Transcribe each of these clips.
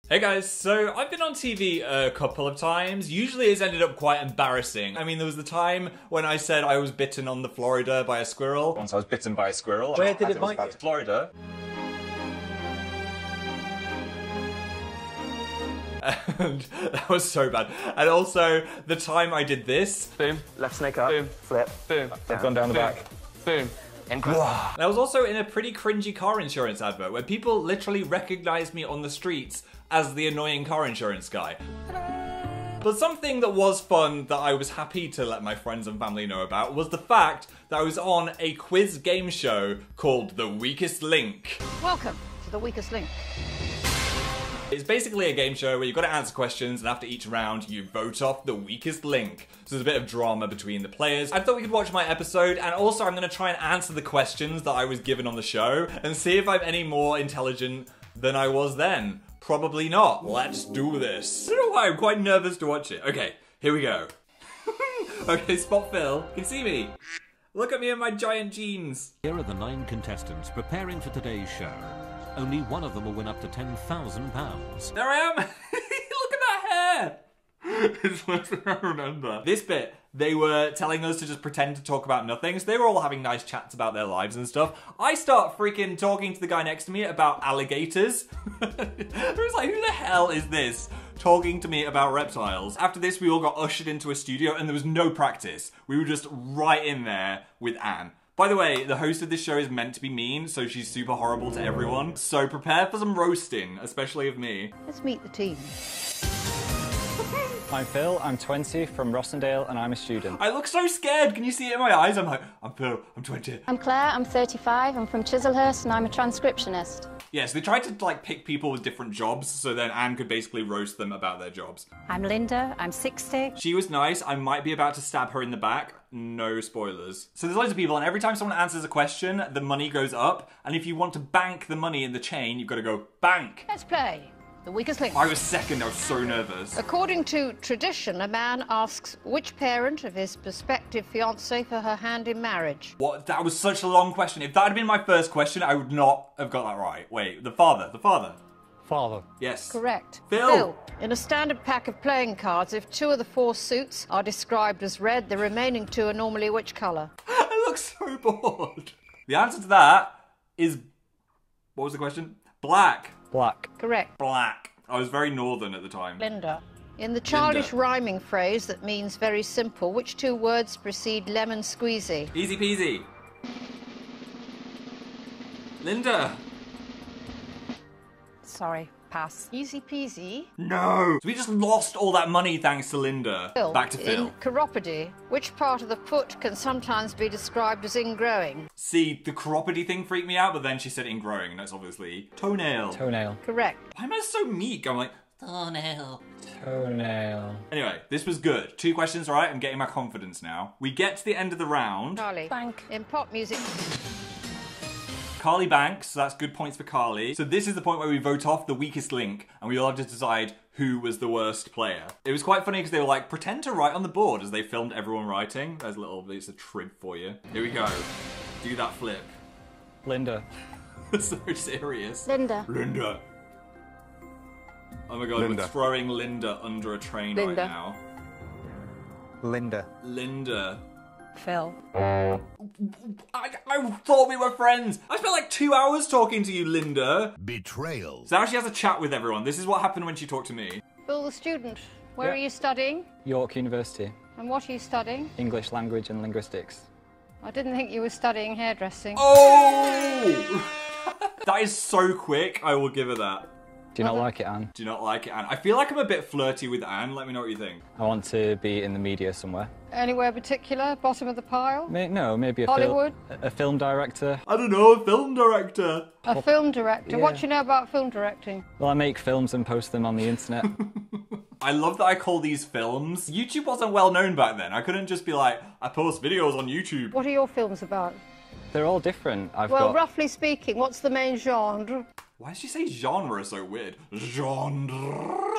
Hey guys, so I've been on TV a couple of times. Usually it's ended up quite embarrassing. I mean, there was the time when I said I was bitten on the Florida by a squirrel. Once I was bitten by a squirrel. Where did it bite you? Florida. And that was so bad. And also, the time I did this. Boom. Left snake up. Boom. Flip. Boom. I've gone down the back. Boom. I was also in a pretty cringy car insurance advert where people literally recognized me on the streets as the annoying car insurance guy. But something that was fun that I was happy to let my friends and family know about was the fact that I was on a quiz game show called The Weakest Link. Welcome to The Weakest Link. It's basically a game show where you've got to answer questions, and after each round you vote off the weakest link. So there's a bit of drama between the players. I thought we could watch my episode, and also I'm going to try and answer the questions that I was given on the show and see if I'm any more intelligent than I was then. Probably not. Let's do this. I don't know why, I'm quite nervous to watch it. Okay, here we go. Okay, spot Phil. Can you see me? Look at me in my giant jeans. Here are the 9 contestants preparing for today's show. Only one of them will win up to £10,000. There I am! Look at that hair! It's the worst thing I remember. This bit, they were telling us to just pretend to talk about nothing, so they were all having nice chats about their lives and stuff. I start freaking talking to the guy next to me about alligators. I was like, who the hell is this talking to me about reptiles? After this, we all got ushered into a studio and there was no practice. We were just right in there with Anne. By the way, the host of this show is meant to be mean, so she's super horrible to everyone. So prepare for some roasting, especially of me. Let's meet the team. I'm Phil, I'm 20, from Rossendale, and I'm a student. I look so scared. Can you see it in my eyes? I'm like, I'm Phil, I'm 20. I'm Claire, I'm 35, I'm from Chislehurst and I'm a transcriptionist. Yes, they tried to like pick people with different jobs so then Anne could basically roast them about their jobs. I'm Linda, I'm 60. She was nice. I might be about to stab her in the back. No spoilers. So there's loads of people and every time someone answers a question, the money goes up. And if you want to bank the money in the chain, you've got to go bank. Let's play The Weakest Link. I was second. I was so nervous. According to tradition, a man asks which parent of his prospective fiancée for her hand in marriage. What? That was such a long question. If that had been my first question, I would not have got that right. Wait, the father. The father. Father. Yes. Correct. Phil. In a standard pack of playing cards, if 2 of the 4 suits are described as red, the remaining 2 are normally which colour? I look so bored. The answer to that is... What was the question? Black. Black. Correct. Black. I was very northern at the time. Linda. In the childish rhyming phrase that means very simple, which 2 words precede lemon squeezy? Easy peasy. Linda. Sorry, pass. Easy peasy. No. So we just lost all that money thanks to Linda. Phil. Back to Phil. In chiropody, which part of the foot can sometimes be described as ingrowing? See, the chiropody thing freaked me out, but then she said ingrowing, and that's obviously toenail. Toenail. Correct. Why am I so meek? I'm like, toenail. Toenail. Anyway, this was good. 2 questions right, I'm getting my confidence now. We get to the end of the round. Charlie. Bank. In pop music. Carly banks, so that's good points for Carly. So this is the point where we vote off the weakest link, and we all have to decide who was the worst player. It was quite funny because they were like, pretend to write on the board as they filmed everyone writing. There's a little, it's a trib for you. Here we go. Do that flip. Linda. So serious. Linda. Linda. Oh my god, Linda. we're throwing Linda under a train Linda. right now. Linda. Linda. Phil. I thought we were friends. I spent like 2 hours talking to you, Linda. Betrayal. So now she has a chat with everyone. This is what happened when she talked to me. Bill, the student. Where Yeah. are you studying? York University. And what are you studying? English Language and Linguistics. I didn't think you were studying hairdressing. Oh! That is so quick. I will give her that. Do you not like it, Anne? Do not like it, Anne. I feel like I'm a bit flirty with Anne. Let me know what you think. I want to be in the media somewhere. Anywhere particular? Bottom of the pile? No, maybe a Hollywood? a film director. I don't know, a film director. A film director. Yeah. What do you know about film directing? Well, I make films and post them on the internet. I love that I call these films. YouTube wasn't well known back then. I couldn't just be like, I post videos on YouTube. What are your films about? They're all different. I've Well, got... roughly speaking, what's the main genre? Why did she say genre so weird? Genre.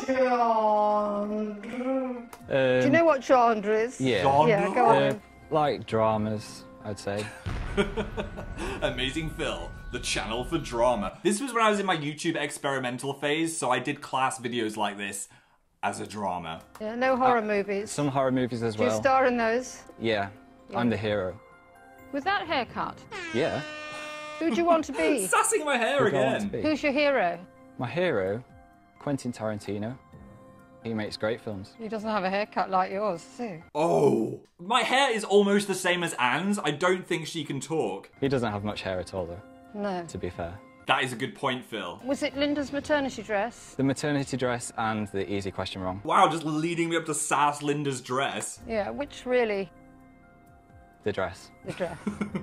Genre. Do you know what genre is? Yeah. Genre. Yeah, go on. Like dramas, I'd say. Amazing Phil The channel for drama. This was when I was in my YouTube experimental phase, so I did class videos like this as a drama. Yeah, no horror movies. Some horror movies as Do you well. star in those? Yeah, I'm the hero. With that haircut? Yeah. Who do you want to be? Sassing my hair Who do I want to again. be? Who's your hero? My hero, Quentin Tarantino. He makes great films. He doesn't have a haircut like yours, does he? Oh, my hair is almost the same as Anne's. I don't think she can talk. He doesn't have much hair at all, though, No. to be fair. That is a good point, Phil. Was it Linda's maternity dress? The maternity dress and the easy question wrong. Wow, just leading me up to sass Linda's dress. Yeah, which really? The dress. The dress.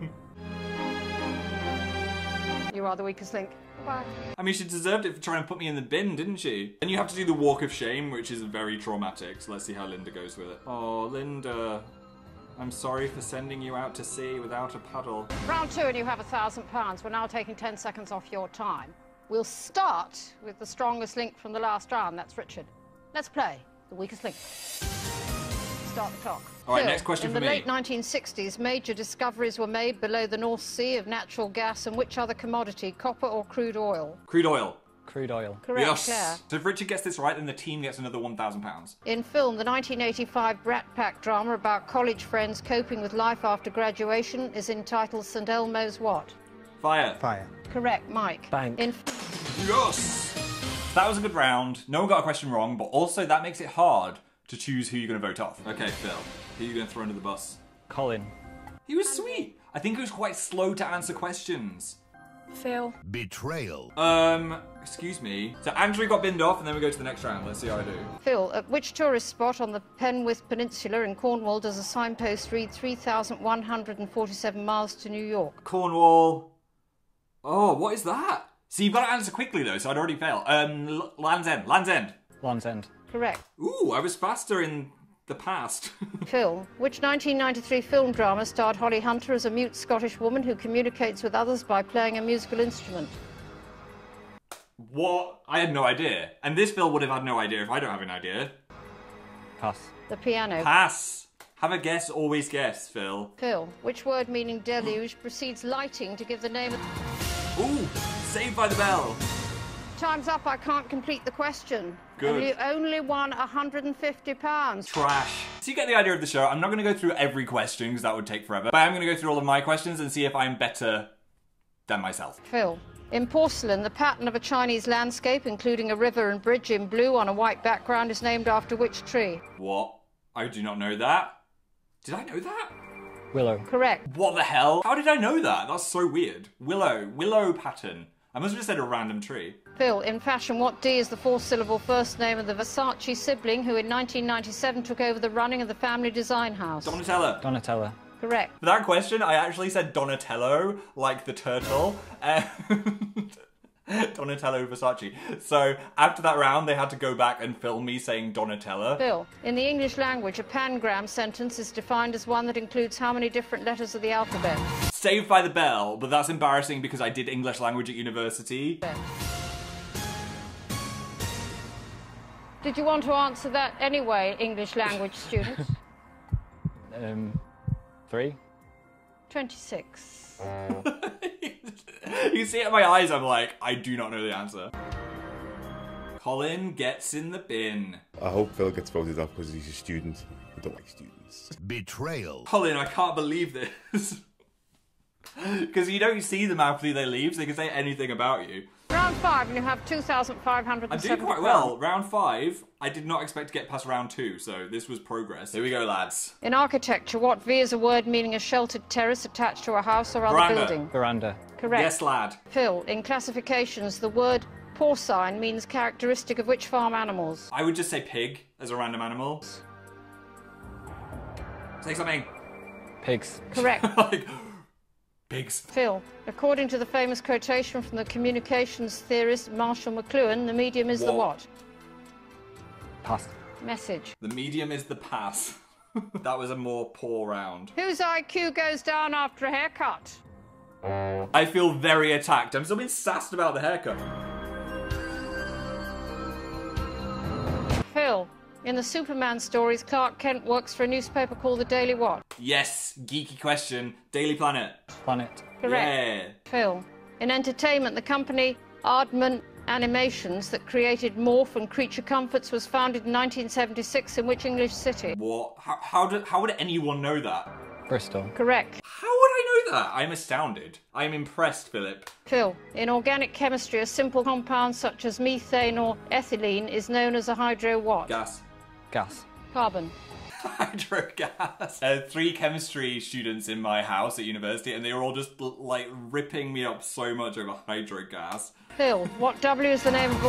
You are the weakest link. Bye. I mean, she deserved it for trying to put me in the bin, didn't she? And you have to do the walk of shame, which is very traumatic. So let's see how Linda goes with it. Oh, Linda. I'm sorry for sending you out to sea without a paddle. Round 2 and you have £1,000. We're now taking 10 seconds off your time. We'll start with the strongest link from the last round. That's Richard. Let's play the weakest link. Start the clock. All right, Phil, next question for me. In the late 1960s, major discoveries were made below the North Sea of natural gas and which other commodity, copper or crude oil? Crude oil. Crude oil. Correct, Yes. Claire. So if Richard gets this right, then the team gets another £1,000. In film, the 1985 Brat Pack drama about college friends coping with life after graduation is entitled St Elmo's what? Fire. Fire. Correct, Mike. Bank. Yes! That was a good round. No one got a question wrong, but also that makes it hard to choose who you're going to vote off. Okay, Phil, who are you going to throw under the bus? Colin. He was sweet. I think he was quite slow to answer questions. Phil. Betrayal. Excuse me. So Andrew got binned off, and then we go to the next round. Let's see how I do. Phil, at which tourist spot on the Penwith Peninsula in Cornwall does a signpost read 3,147 miles to New York? Cornwall. Oh, what is that? See, you've got to answer quickly, though, so I'd already failed. Land's End. Land's End. Land's End. Correct. Ooh, I was faster in the past. Phil, which 1993 film drama starred Holly Hunter as a mute Scottish woman who communicates with others by playing a musical instrument? What? I had no idea. And this Phil would have had no idea if I don't have an idea. Pass. The piano. Pass. Have a guess, always guess, Phil. Phil, which word meaning deluge precedes lighting to give the name of... Ooh, Saved by the Bell. Time's up, I can't complete the question. Good. And you only won £150. Trash. So you get the idea of the show. I'm not going to go through every question because that would take forever. But I'm going to go through all of my questions and see if I'm better than myself. Phil, in porcelain, the pattern of a Chinese landscape, including a river and bridge in blue on a white background, is named after which tree? What? I do not know that. Did I know that? Willow. Correct. What the hell? How did I know that? That's so weird. Willow. Willow pattern. I must have just said a random tree. Phil, in fashion, what D is the four-syllable first name of the Versace sibling who in 1997 took over the running of the family design house? Donatella. Donatella. Correct. For that question, I actually said Donatello, like the turtle, and Donatello Versace. So after that round, they had to go back and film me saying Donatella. Phil, in the English language, a pangram sentence is defined as one that includes how many different letters of the alphabet? Saved by the Bell, but that's embarrassing because I did English language at university. Did you want to answer that anyway, English language students? 3. 26. You see it in my eyes, I'm like, I do not know the answer. Colin gets in the bin. I hope Phil gets voted off because he's a student. I don't like students. Betrayal. Colin, I can't believe this. Because you don't see them after they leave, so they can say anything about you. Round 5, and you have 2,570. I'm doing quite well. Round 5, I did not expect to get past round 2, so this was progress. Here we go, lads. In architecture, what V is a word meaning a sheltered terrace attached to a house or other Veranda. building? Veranda. Correct. Yes, lad. Phil, in classifications, the word porcine means characteristic of which farm animals? I would just say pig as a random animal. Say something. Pigs. Correct. Like, pigs. Phil, according to the famous quotation from the communications theorist Marshall McLuhan, the medium is the Whoa. what? Pass. Message. The medium is the pass. That was a more poor round. Whose IQ goes down after a haircut? I feel very attacked. I'm still being sassed about the haircut. Phil, in the Superman stories, Clark Kent works for a newspaper called the Daily what? Yes, geeky question. Daily Planet. Planet. Correct. Yeah. Phil, In entertainment, the company Aardman Animations that created Morph and Creature Comforts was founded in 1976 in which English city? What? How would anyone know that? Bristol. Correct. How would I know that? I'm astounded. I'm impressed, Philip. Phil, in organic chemistry, a simple compound such as methane or ethylene is known as a hydro what? Gas. Gas. Carbon. Hydrogas. 3 chemistry students in my house at university, and they were all just like ripping me up so much over hydrogas. Phil, what W is the name of a...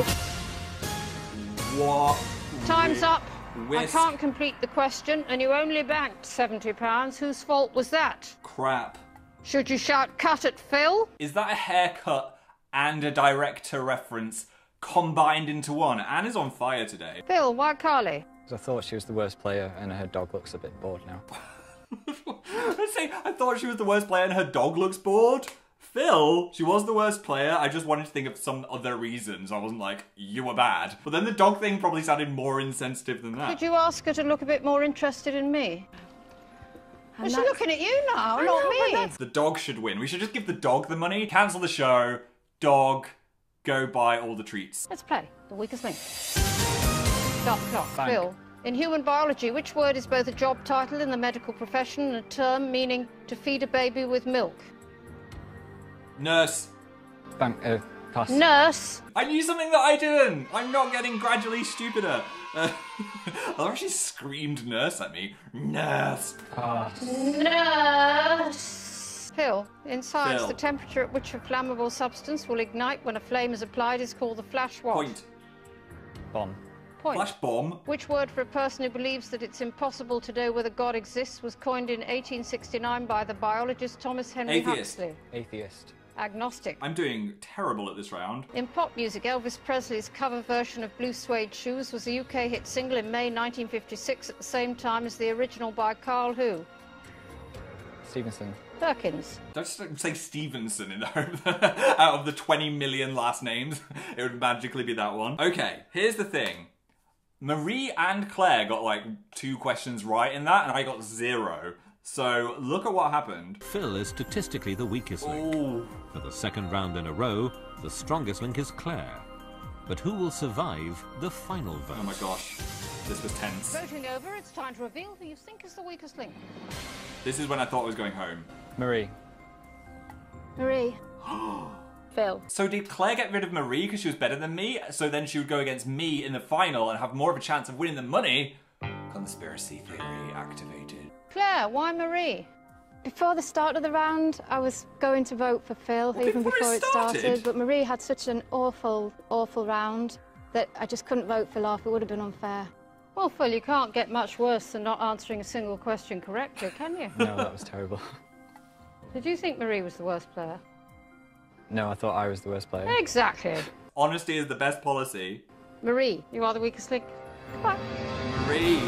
What? Time's up. Whisk. I can't complete the question, and you only banked £70. Whose fault was that? Crap. Should you shout cut at Phil? Is that a haircut and a director reference combined into one? Anne is on fire today. Phil, why Carly? I thought she was the worst player and her dog looks a bit bored now. Let's say I thought she was the worst player and her dog looks bored. Phil, she was the worst player. I just wanted to think of some other reasons. I wasn't like, you were bad. But then the dog thing probably sounded more insensitive than that. Could you ask her to look a bit more interested in me? Is she looking at you now, not me? The dog should win. We should just give the dog the money, cancel the show, dog, go buy all the treats. Let's play the weakest link. Start the clock. Bank. Phil, in human biology, which word is both a job title in the medical profession and a term meaning to feed a baby with milk? Nurse. Bank. Pass. Nurse. I knew something that I didn't. I'm not getting gradually stupider. I love she screamed nurse at me. Nurse. Pass. Nurse. Phil, in science, Phil. the temperature at which a flammable substance will ignite when a flame is applied is called the flash what? Point. Bomb. Point. Flash bomb. Which word for a person who believes that it's impossible to know whether God exists was coined in 1869 by the biologist Thomas Henry Atheist. Huxley? Atheist. Agnostic. I'm doing terrible at this round. In pop music, Elvis Presley's cover version of Blue Suede Shoes was a UK hit single in May 1956 at the same time as the original by Carl who? Stevenson. Perkins. Don't just say Stevenson in the hope that out of the 20 million last names, it would magically be that one. Okay, here's the thing. Marie and Claire got like 2 questions right in that, and I got 0. So look at what happened. Phil is statistically the weakest link. Ooh. For the second round in a row, the strongest link is Claire. But who will survive the final vote? Oh my gosh, this was tense. Voting over, it's time to reveal who you think is the weakest link. This is when I thought I was going home. Marie. Marie. Phil. So did Claire get rid of Marie because she was better than me? So then she would go against me in the final and have more of a chance of winning the money? Conspiracy theory activated. Claire, why Marie? Before the start of the round, I was going to vote for Phil, Well, even before before it it started. started? But Marie had such an awful, awful round that I just couldn't vote Phil off. It would have been unfair. Well, Phil, you can't get much worse than not answering a single question correctly, can you? No, that was terrible. Did you think Marie was the worst player? No, I thought I was the worst player. Exactly. Honesty is the best policy. Marie, you are the weakest link. Goodbye. Marie.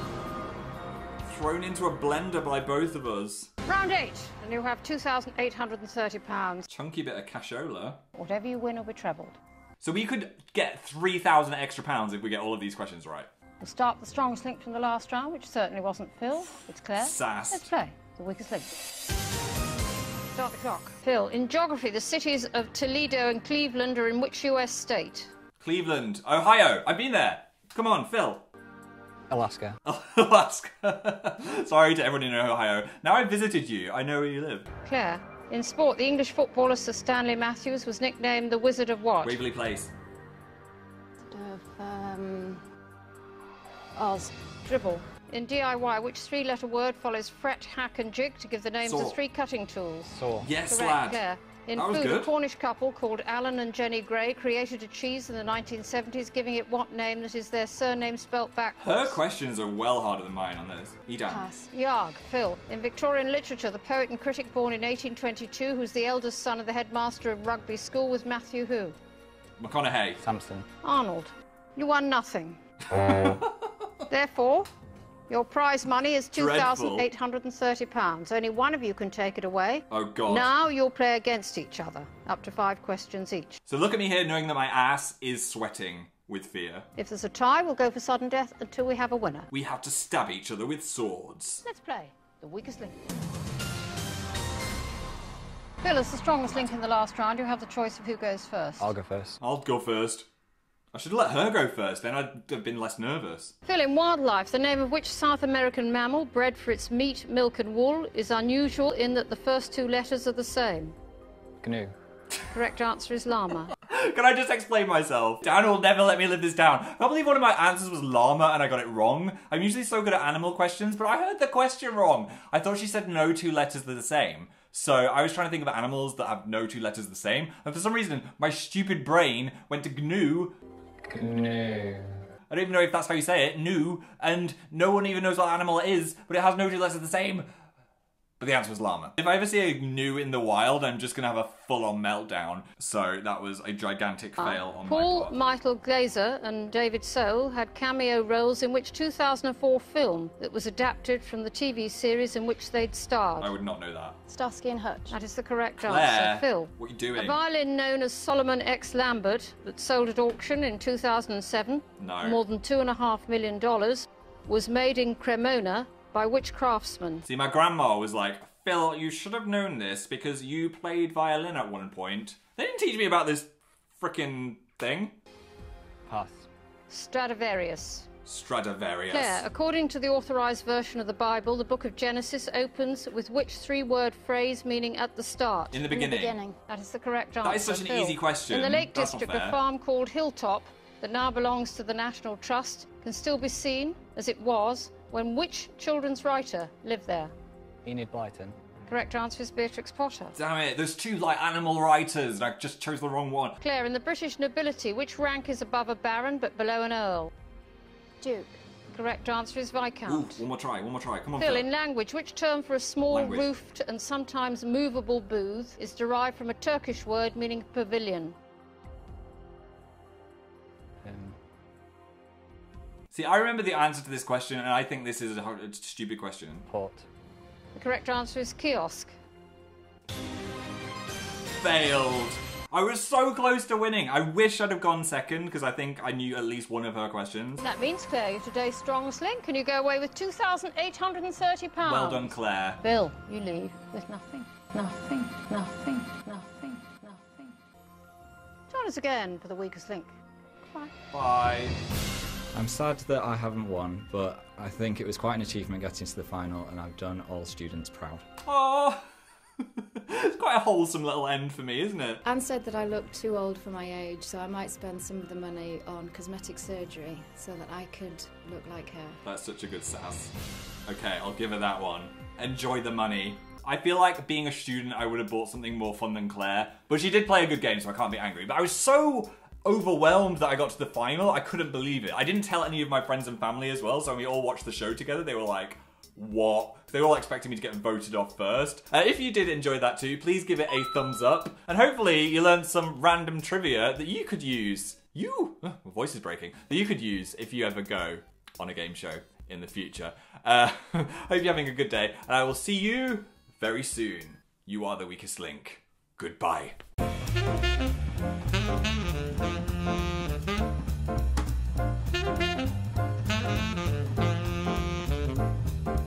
Thrown into a blender by both of us. Round 8, and you have £2,830. Chunky bit of cashola. Whatever you win will be trebled. So we could get 3,000 extra pounds if we get all of these questions right. We'll start with the strongest link from the last round, which certainly wasn't Phil. It's Claire. Sass. Let's play the weakest link. Start the clock. Phil, in geography, the cities of Toledo and Cleveland are in which US state? Cleveland. Ohio. I've been there. Come on, Phil. Alaska. Alaska. Sorry to everyone in Ohio. Now I've visited you. I know where you live. Claire, in sport, the English footballer Sir Stanley Matthews was nicknamed the Wizard of what? Waverley Place. Oz. Dribble. In DIY, which 3-letter word follows fret, hack and jig to give the names Saw. of 3 cutting tools? Saw. Yes, Correct, lad. Claire. In That was food, good. a Cornish couple called Alan and Jenny Gray created a cheese in the 1970s, giving it what name that is their surname spelt backwards? Her questions are well harder than mine on this. Edam. Pass. Yarg. Phil. In Victorian literature, the poet and critic born in 1822, who's the eldest son of the headmaster of Rugby School, was Matthew who? McConaughey. Samson. Arnold. You won nothing. Therefore, your prize money is Dreadful. £2,830. Only one of you can take it away. Oh, God. Now you'll play against each other, up to 5 questions each. So look at me here knowing that my ass is sweating with fear. If there's a tie, we'll go for sudden death until we have a winner. We have to stab each other with swords. Let's play the weakest link. Phil, as the strongest link in the last round, you have the choice of who goes first. I'll go first. I'll go first. I should have let her go first, then I'd have been less nervous. Phil, in wildlife, the name of which South American mammal, bred for its meat, milk and wool, is unusual in that the first two letters are the same? Canoe. Correct answer is llama. Can I just explain myself? Dan will never let me live this down. I believe one of my answers was llama and I got it wrong. I'm usually so good at animal questions, but I heard the question wrong. I thought she said no two letters are the same. So I was trying to think of animals that have no two letters the same, and for some reason, my stupid brain went to GNU. Canoe. I don't even know if that's how you say it, GNU, and no one even knows what animal it is, but it has no two letters the same. But the answer was llama. If I ever see a GNU in the wild, I'm just gonna have a full-on meltdown. So that was a gigantic fail on my Paul part. Michael Glazer and David Soul had cameo roles in which 2004 film that was adapted from the TV series in which they'd starred? I would not know that. Starsky and Hutch. That is the correct Claire, answer. Phil. what are you doing? A violin known as Solomon X. Lambert that sold at auction in 2007 No. for more than $2.5 million was made in Cremona by which craftsman? See, my grandma was like, Phil, you should have known this because you played violin at one point. They didn't teach me about this frickin' thing. Pass. Stradivarius. Stradivarius. Claire, according to the authorised version of the Bible, the book of Genesis opens with which three-word phrase meaning at the start? In the beginning. Beginning. That is the correct answer. That is such an Phil. easy question. In the Lake That's not District, a fair. farm called Hilltop that now belongs to the National Trust can still be seen as it was when which children's writer lived there? Enid Blyton. Correct answer is Beatrix Potter. Damn it, there's two, like, animal writers, and I just chose the wrong one. Claire, in the British nobility, which rank is above a baron but below an earl? Duke. Correct answer is Viscount. Ooh, one more try, come on, Phil, Phil. in language, which term for a small Language. roofed and sometimes movable booth is derived from a Turkish word meaning pavilion? See, I remember the answer to this question, and I think this is a stupid question. Port. The correct answer is kiosk. Failed. I was so close to winning. I wish I'd have gone second, because I think I knew at least one of her questions. That means, Claire, you're today's strongest link, and you go away with £2,830. Well done, Claire. Bill, you leave with nothing. Nothing, nothing, nothing, nothing. Join us again for the weakest link. Bye. Bye. I'm sad that I haven't won, but I think it was quite an achievement getting to the final, and I've done all students proud. Oh, it's quite a wholesome little end for me, isn't it? Anne said that I looked too old for my age, so I might spend some of the money on cosmetic surgery so that I could look like her. That's such a good sass. Okay, I'll give her that one. Enjoy the money. I feel like being a student, I would have bought something more fun than Claire, but she did play a good game, so I can't be angry. But I was so overwhelmed that I got to the final, I couldn't believe it. I didn't tell any of my friends and family as well, so when we all watched the show together, they were like, what? They were all expecting me to get voted off first. If you did enjoy that too, please give it a thumbs up, and hopefully you learned some random trivia that you could use. My voice is breaking. That you could use if you ever go on a game show in the future. Hope you're having a good day, and I will see you very soon. You are the weakest link. Goodbye.